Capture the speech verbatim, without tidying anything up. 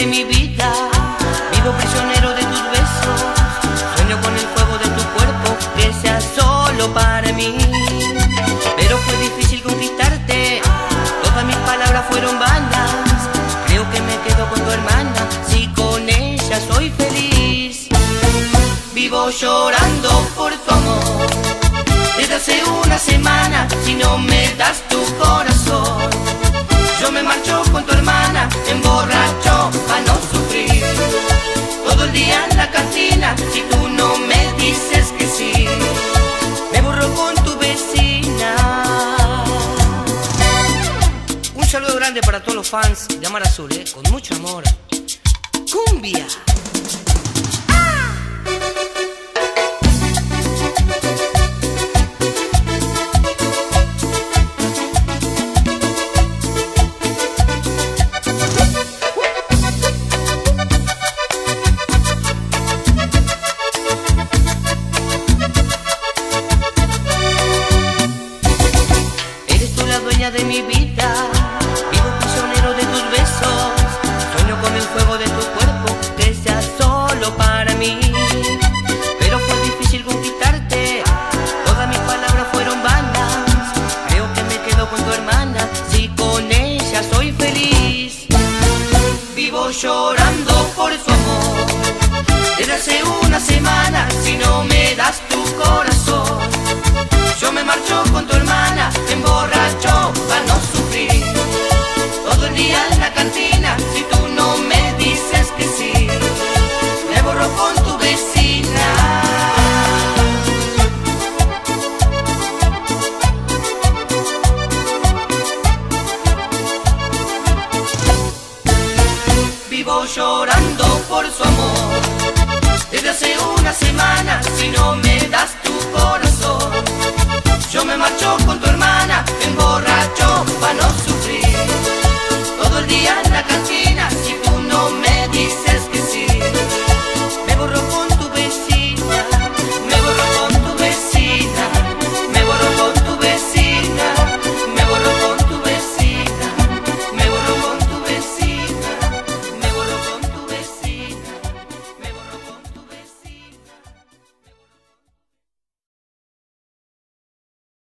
de mi vida. Vivo prisionero de tus besos. Sueño con el fuego de tu cuerpo, que sea solo para mí. Pero fue difícil conquistarte, todas mis palabras fueron vanas. Creo que me quedo con tu hermana, si con ella soy feliz. Vivo llorando por tu amor desde hace una semana. Si no me das tu corazón, yo me marcho con tu hermana, emborracho pa' no sufrir. Todo el día en la cantina, si tú no me dices que sí, me borro con tu vecina. Un saludo grande para todos los fans de Amar Azul, eh, con mucho amor. ¡Cumbia! De mi vida, vivo prisionero de tus besos. Sueño con el fuego de tu cuerpo, que sea solo para mí. Pero fue difícil conquistarte, todas mis palabras fueron vanas. Creo que me quedo con tu hermana, si con ella soy feliz. Vivo llorando por su amor desde hace una semana. Si no me das tu corazón, yo me marcho con tu hermana, emborracho pa' no sufrir. Todo el día en la cantina, si tú no me dices que sí, me borro con tu vecina. Vivo llorando por su amor desde hace una semana. Si no me das tu corazón, yo me marcho con tu hermana.